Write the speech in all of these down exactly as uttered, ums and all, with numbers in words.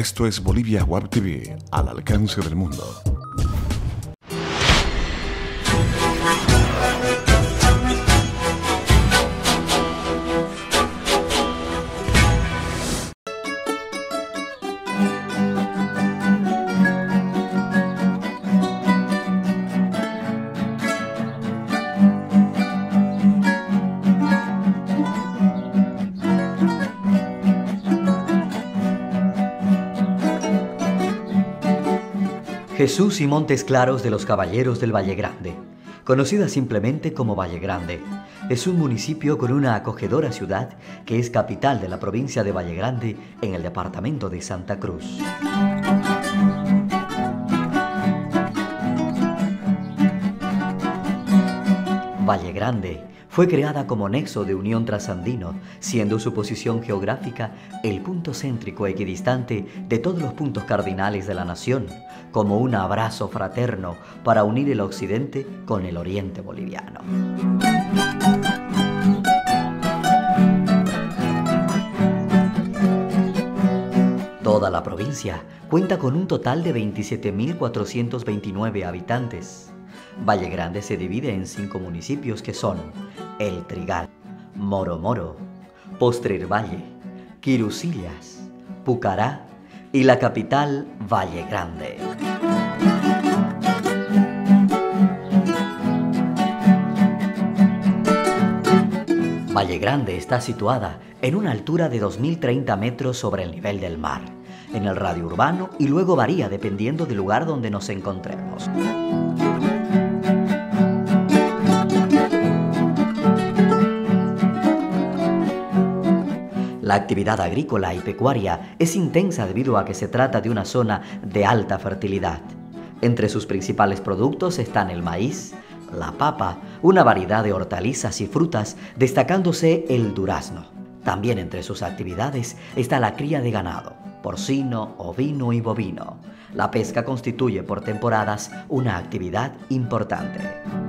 Esto es Bolivia Web T V, al alcance del mundo. Jesús y Montes Claros de los Caballeros del Valle Grande, conocida simplemente como Valle Grande, es un municipio con una acogedora ciudad que es capital de la provincia de Valle Grande en el departamento de Santa Cruz. Valle Grande fue creada como nexo de unión trasandino, siendo su posición geográfica el punto céntrico equidistante de todos los puntos cardinales de la nación, como un abrazo fraterno para unir el occidente con el oriente boliviano. Toda la provincia cuenta con un total de veintisiete mil cuatrocientos veintinueve habitantes. Valle Grande se divide en cinco municipios que son El Trigal, Moro Moro, Postrer Valle, Quirusillas, Pucará y la capital Valle Grande. Valle Grande está situada en una altura de dos mil treinta metros sobre el nivel del mar, en el radio urbano, y luego varía dependiendo del lugar donde nos encontremos. La actividad agrícola y pecuaria es intensa debido a que se trata de una zona de alta fertilidad. Entre sus principales productos están el maíz, la papa, una variedad de hortalizas y frutas, destacándose el durazno. También entre sus actividades está la cría de ganado, porcino, ovino y bovino. La pesca constituye por temporadas una actividad importante.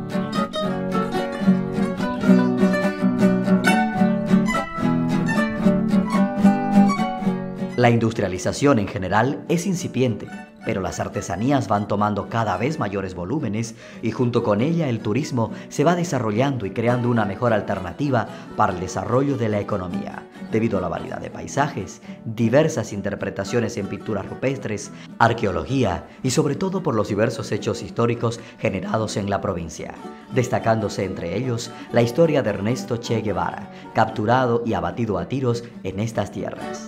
La industrialización en general es incipiente, pero las artesanías van tomando cada vez mayores volúmenes y junto con ella el turismo se va desarrollando y creando una mejor alternativa para el desarrollo de la economía, debido a la variedad de paisajes, diversas interpretaciones en pinturas rupestres, arqueología y sobre todo por los diversos hechos históricos generados en la provincia, destacándose entre ellos la historia de Ernesto Che Guevara, capturado y abatido a tiros en estas tierras.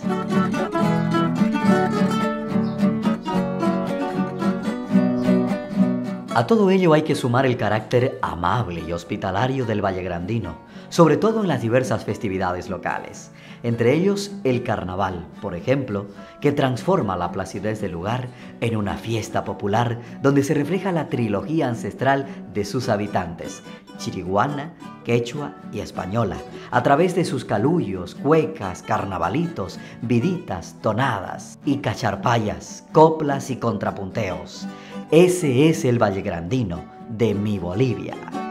A todo ello hay que sumar el carácter amable y hospitalario del vallegrandino, sobre todo en las diversas festividades locales, entre ellos el carnaval, por ejemplo, que transforma la placidez del lugar en una fiesta popular donde se refleja la trilogía ancestral de sus habitantes, chiriguana, quechua y española, a través de sus calullos, cuecas, carnavalitos, viditas, tonadas y cacharpayas, coplas y contrapunteos. Ese es el vallegrandino de mi Bolivia.